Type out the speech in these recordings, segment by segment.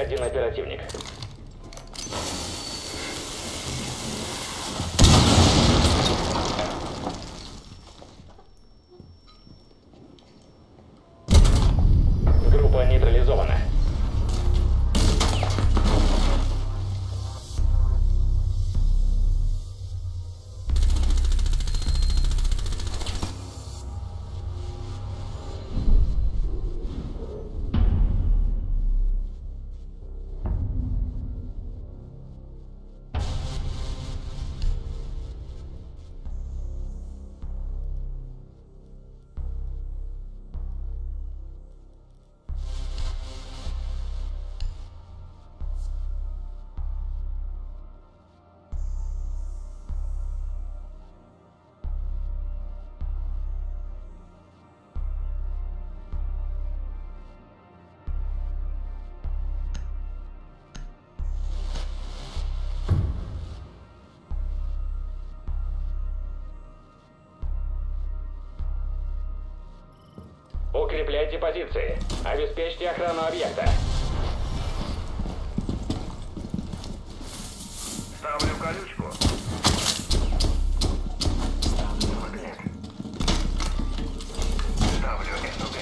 один оперативник. Группа нейтрализована. Укрепляйте позиции. Обеспечьте охрану объекта. Ставлю колючку. Ставлю магнит. Ставлю СУГ.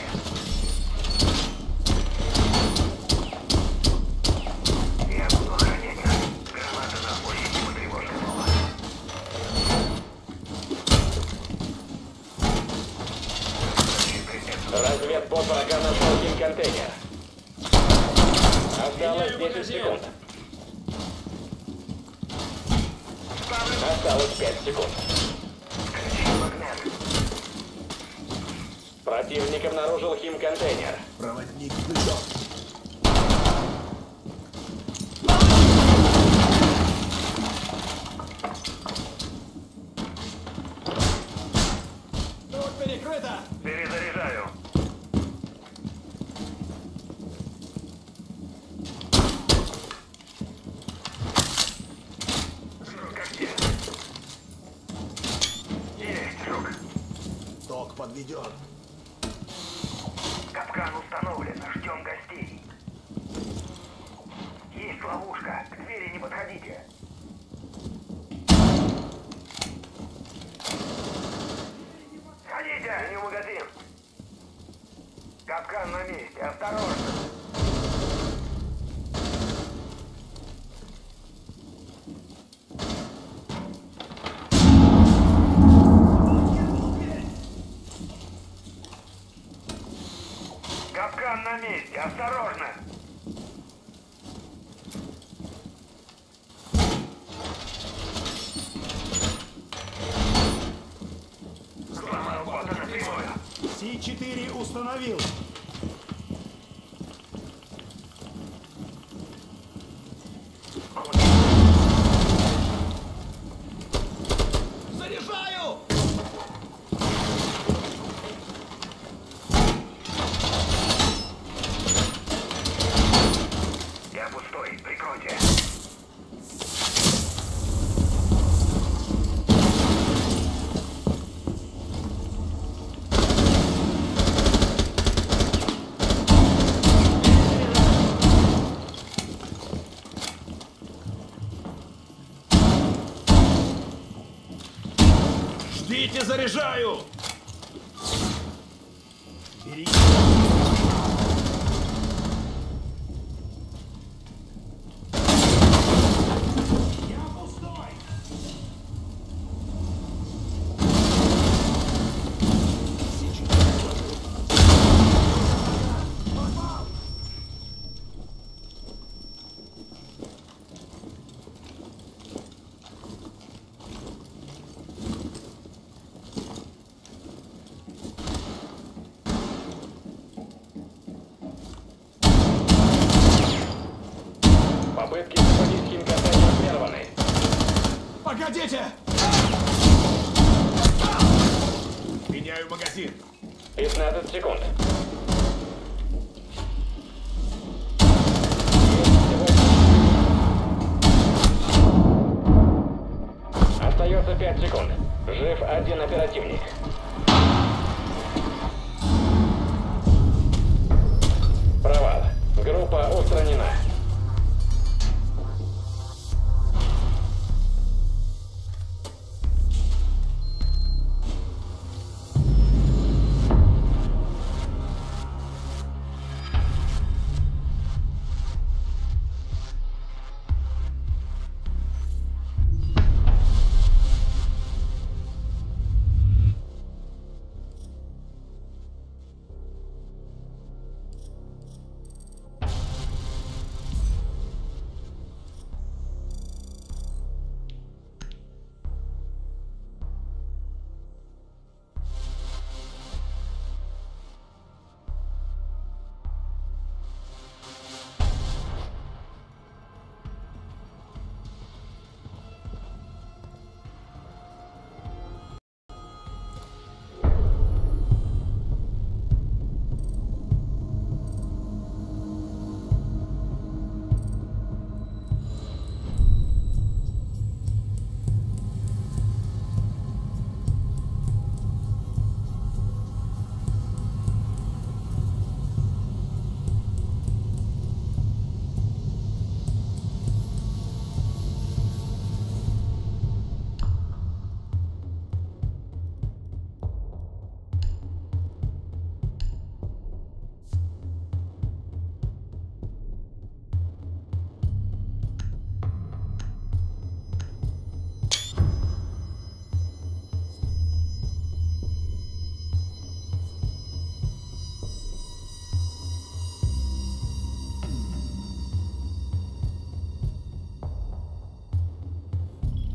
Я буду охранять. Граната на площади по тревожному. Разведбот врага нашел хим-контейнер. Осталось 10 секунд. Осталось 5 секунд. Противник обнаружил хим-контейнер. Проводник выжил. Тут перекрыто! Перезаряжаю. Жук где? Есть, жук. Ток подведен. Капкан установлен. Ждем гостей. Есть ловушка. К двери не подходите. Ходите! Не магазин. Капкан на месте. Осторожно. Капкан на месте. Осторожно. Вот она, прямое. С4 установил. Заряжаю! Я пустой. Прикройте. Ждите, заряжаю! Бери. Я пустой. Попытки захватить хим-контейнер прерваны. Погодите! Меняю магазин. 15 секунд. Остается 5 секунд. Жив один оперативник. Провал. Группа устранена.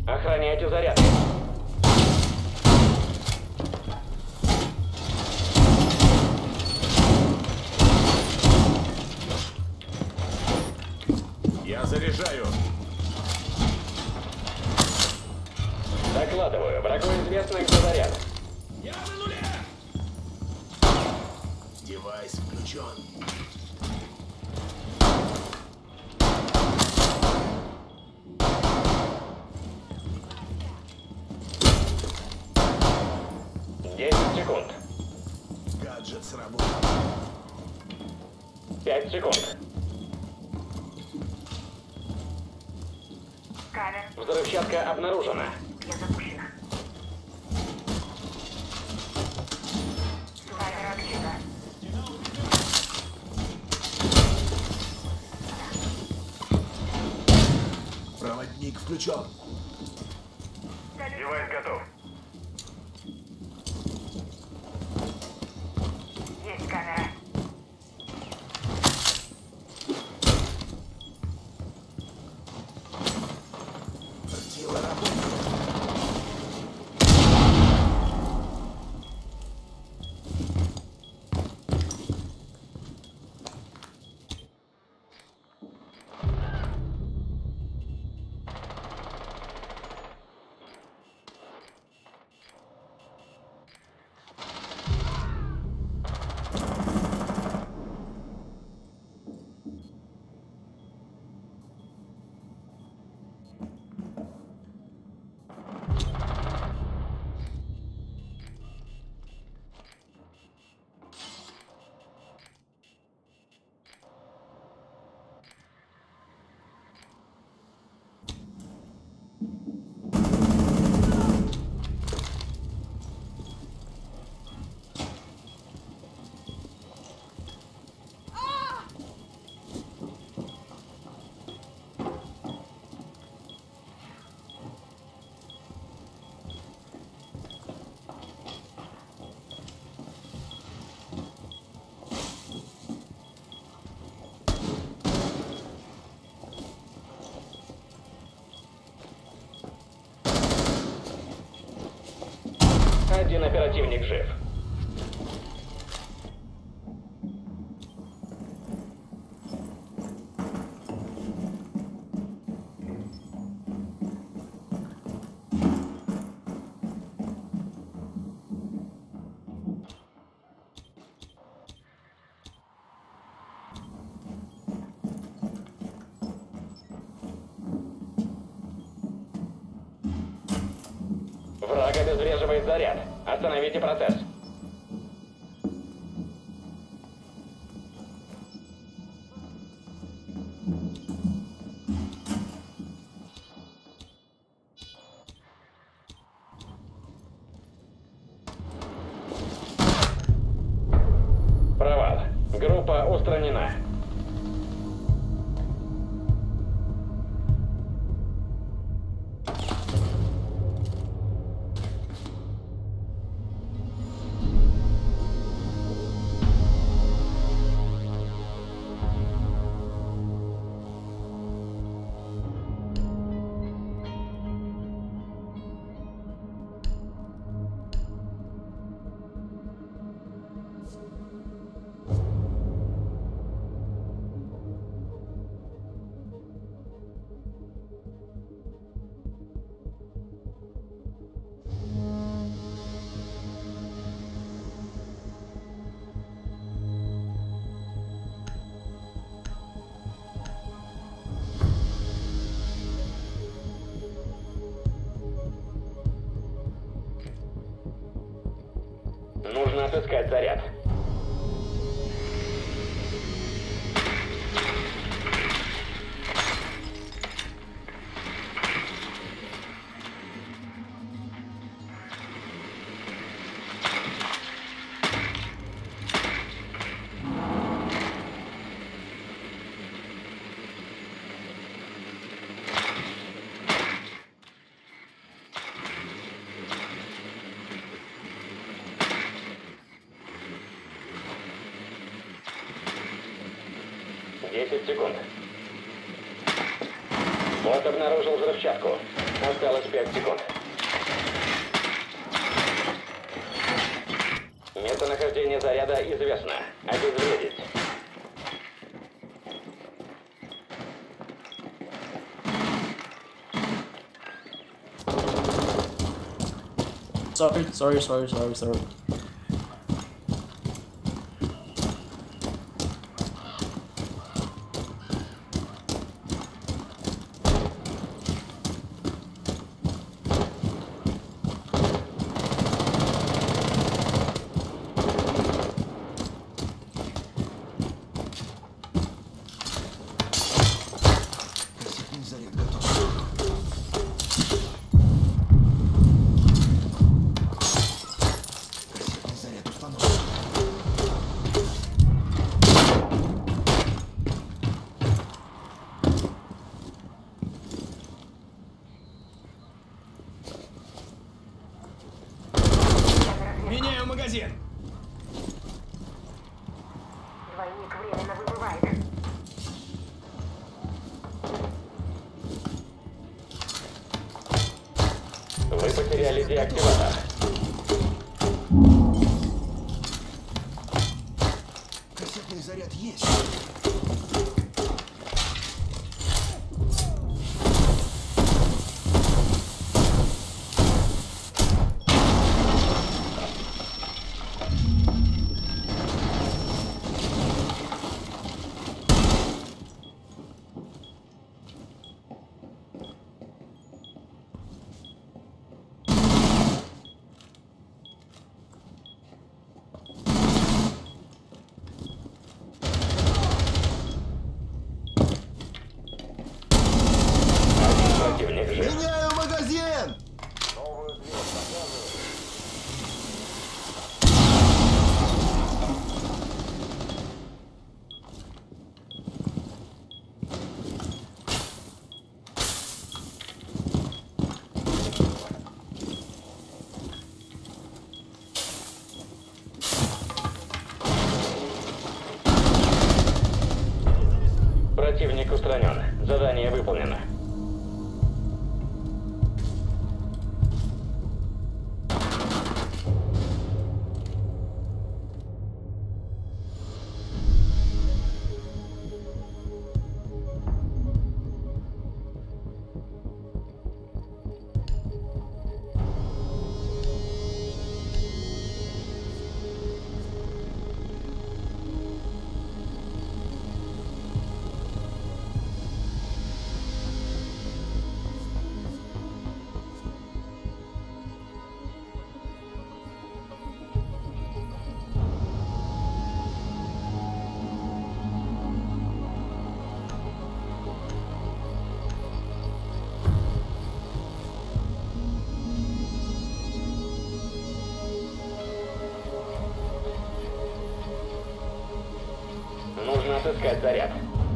Охраняйте заряд. Я заряжаю. Докладываю. Врагу известно, где заряд. Я на нуле. Девайс включен. Десять секунд. Гаджет сработал. 5 секунд. Сканер. Взрывчатка обнаружена. Я запущена. Сканер открыта. Проводник включен. Девайс готов. Есть камера. Тело работает. Один оперативник жив. Враг обезвреживает заряд. Остановите процесс. Провал. Группа устранена. Нужно отыскать заряд. Десять секунд. Бот обнаружил взрывчатку. Осталось 5 секунд. Местонахождение заряда известно. Обезвредить. Sorry. Кассетный заряд готов. Кассетный заряд установлен. Меняю магазин. Двойник временно выбывает. Вы потеряли деактиватор. Кассетный заряд есть. Противник жив. Меняю магазин! Противник устранен. Задание выполнено. Нужно отыскать заряд.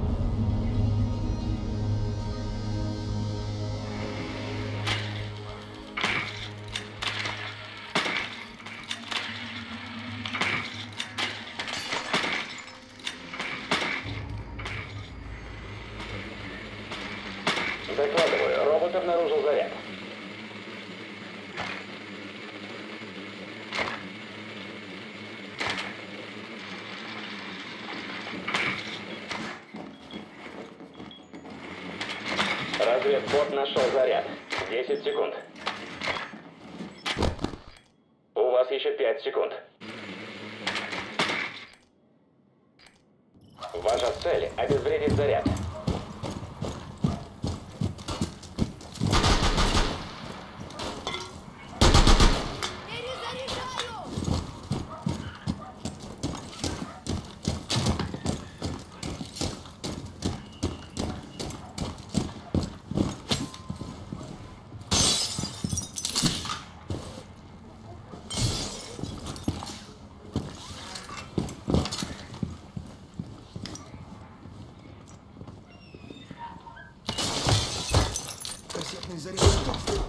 Докладываю, робот обнаружил заряд. Разведбот нашел заряд. 10 секунд. У вас еще 5 секунд. Ваша цель — обезвредить заряд. Кассетный заряд готов.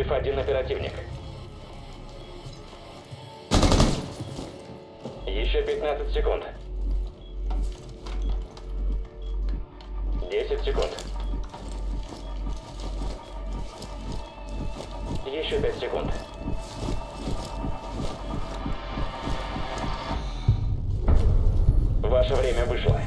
Жив один оперативник. Еще 15 секунд. 10 секунд. Еще 5 секунд. Ваше время вышло.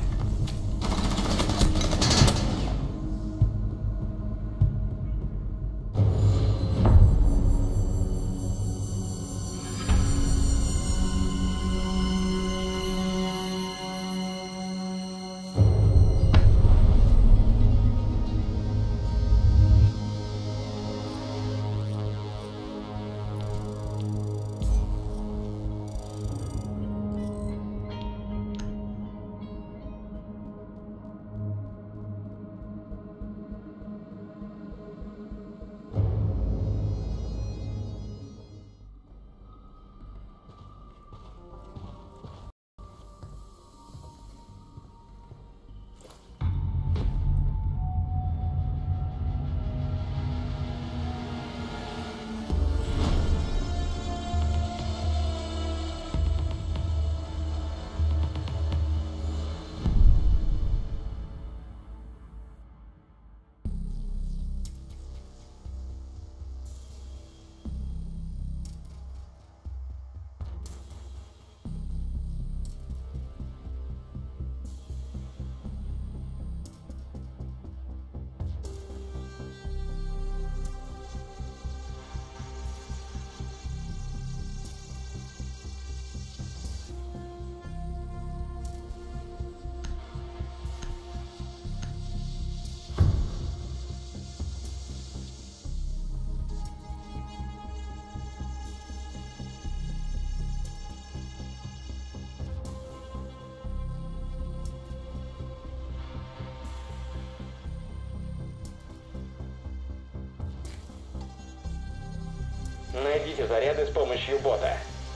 Найдите заряды с помощью бота.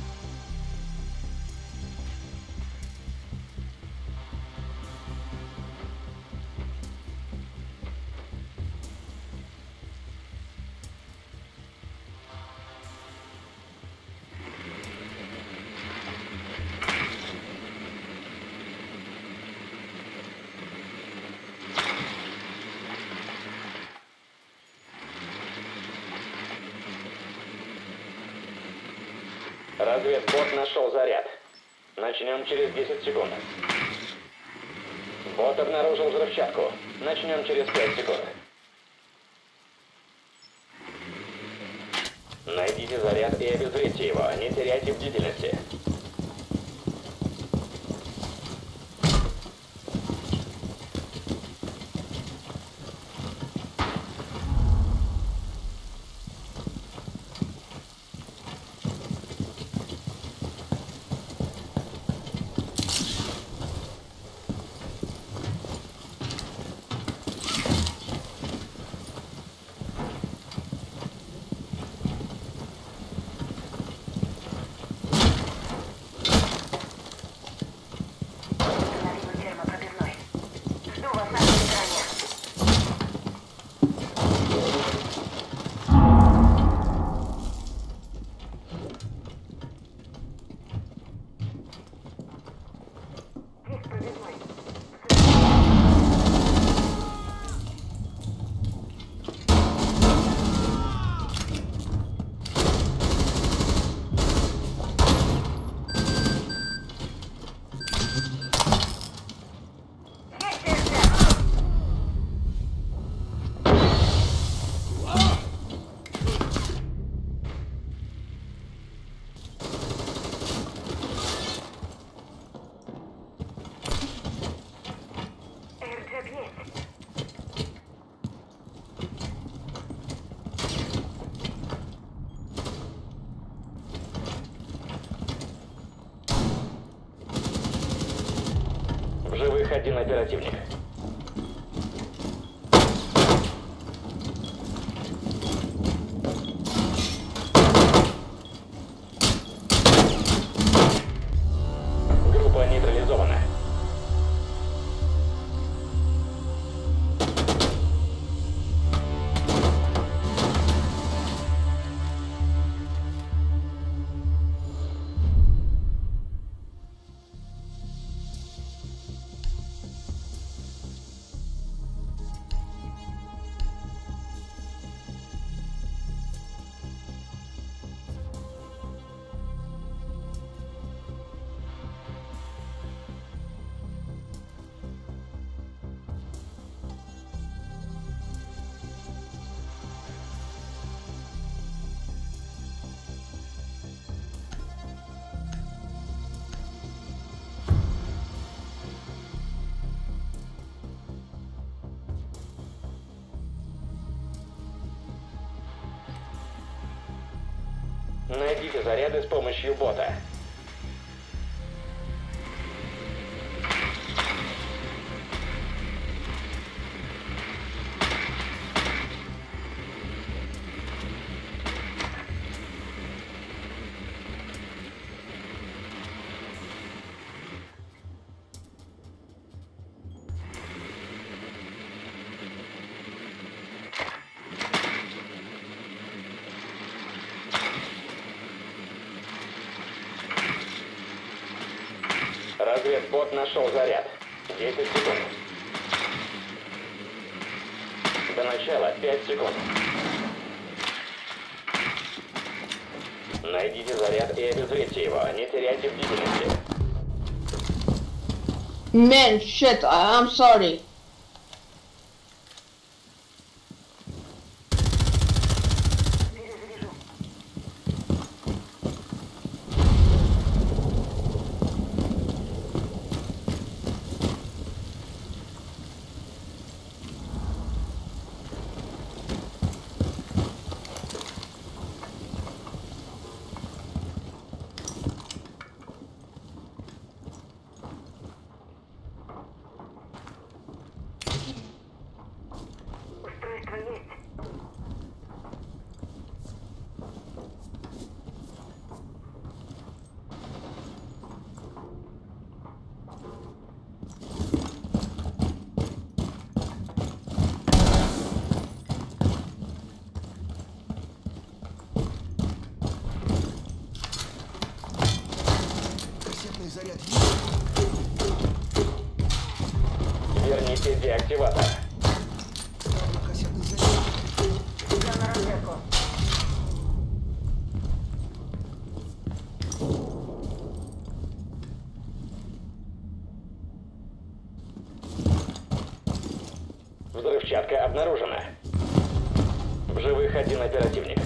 Разведбот нашел заряд. Начнем через 10 секунд. Бот обнаружил взрывчатку. Начнем через 5 секунд. Найдите заряд и обезвредьте его. Не теряйте бдительности. В живых один оперативник. Группа нейтрализована. Найдите заряды с помощью бота. Разведбот нашел заряд. 10 секунд. До начала 5 секунд. Найдите заряд и обезвредьте его. Не теряйте бдительности. Man, shit, I'm sorry. Перезаряжу. Устройство есть. Кассетный заряд есть. Верните деактиватор. Ставлю кассетный заряд. Идем на разведку. Взрывчатка обнаружена. В живых один оперативник.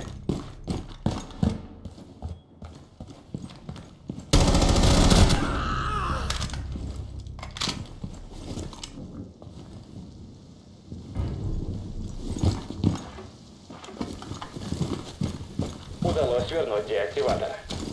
Удалось вернуть деактиватор.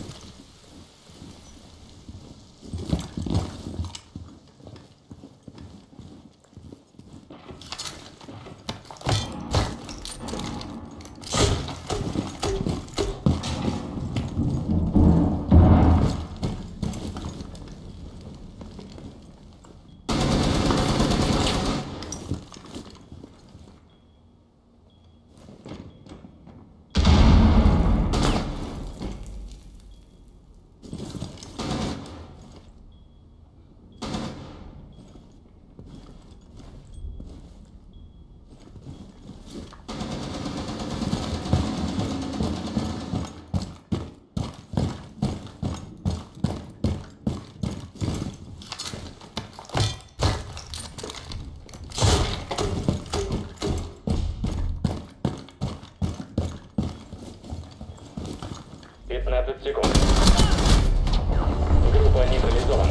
Секунд. Группа нейтрализована.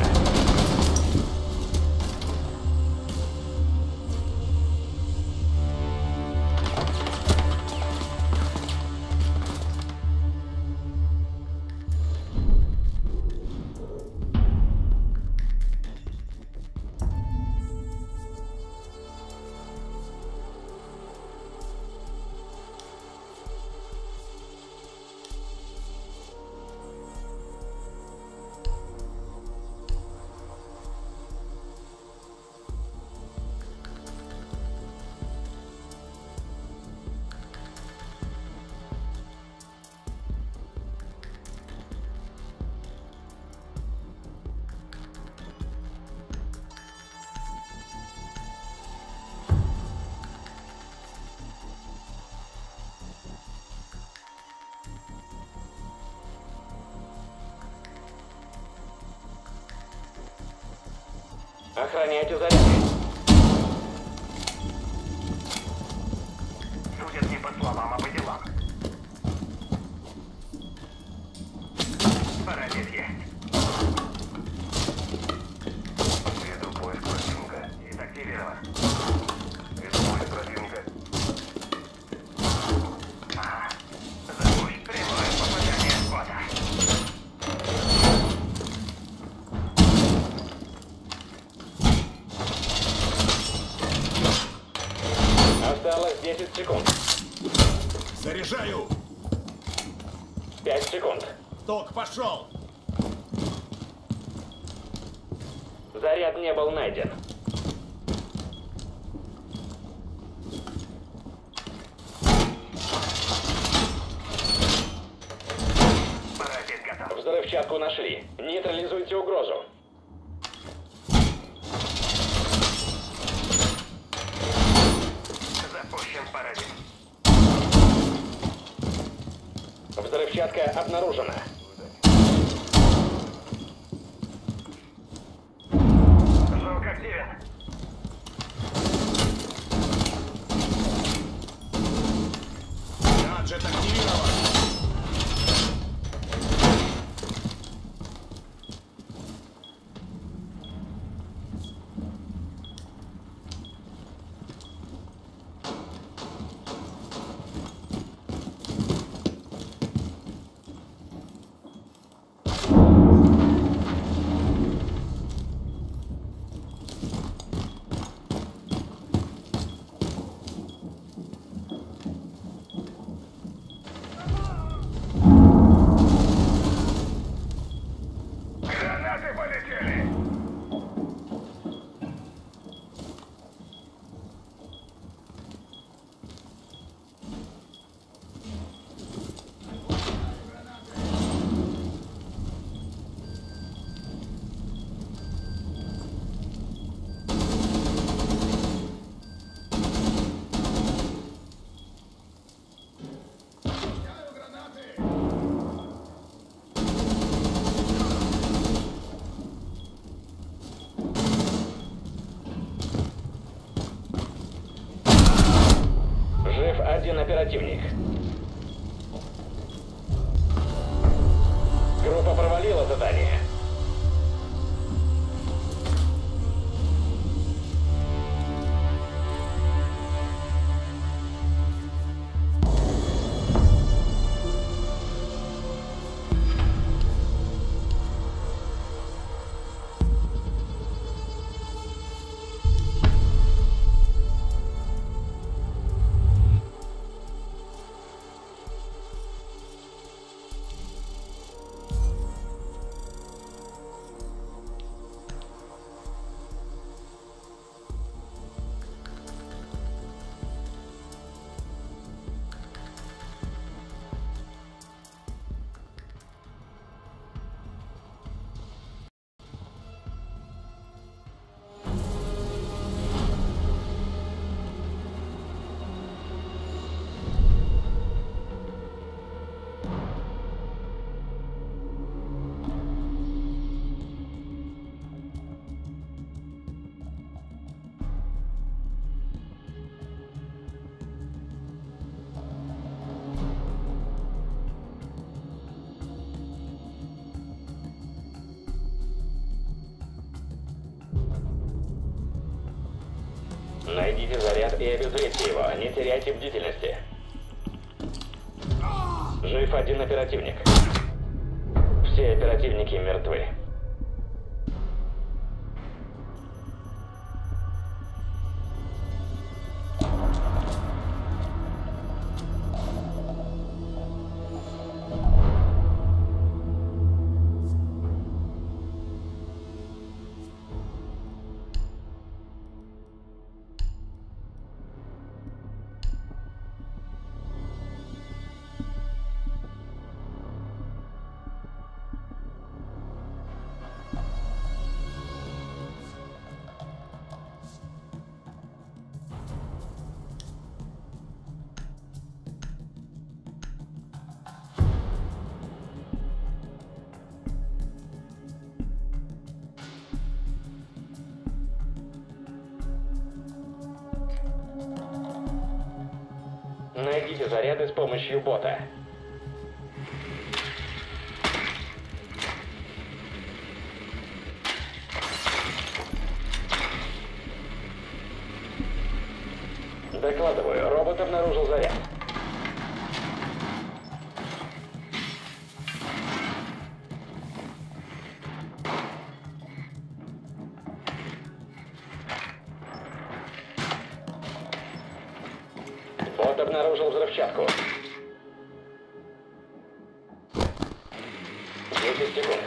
Охраняйте заряд. Судят не по словам, а по делам. Параллель есть. Веду поиск противника. И активирован. Веду поиск противника. Ага. Запусть прямое попадание в 10 секунд. Заряжаю! 5 секунд. Ток пошел! Заряд не был найден. Паразит готов. Взрывчатку нашли. Нейтрализуйте угрозу. Запущен паразит. Взрывчатка обнаружена. Звук активен. Гаджет активирован! Гранаты полетели. Жив один оперативник. Группа провалила задание. Найдите заряд и обезвредьте его. Не теряйте бдительности. Жив один оперативник. Все оперативники мертвы. Найдите заряды с помощью бота. Докладываю, робот обнаружил заряд. обнаружил взрывчатку. 10 секунд.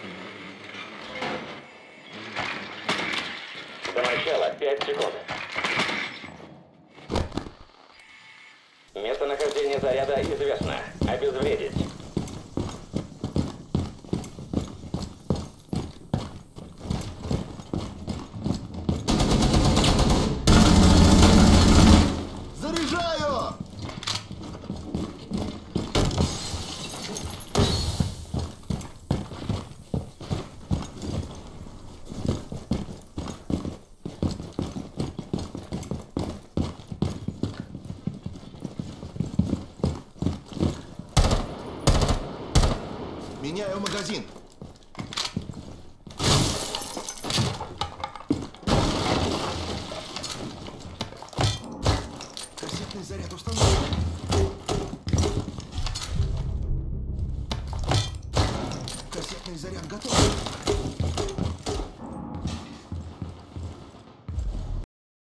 До начала 5 секунд. Местонахождение заряда известно. Обезвредить. Заряжаю! Меняю магазин. Кассетный заряд установлен. Кассетный заряд готов.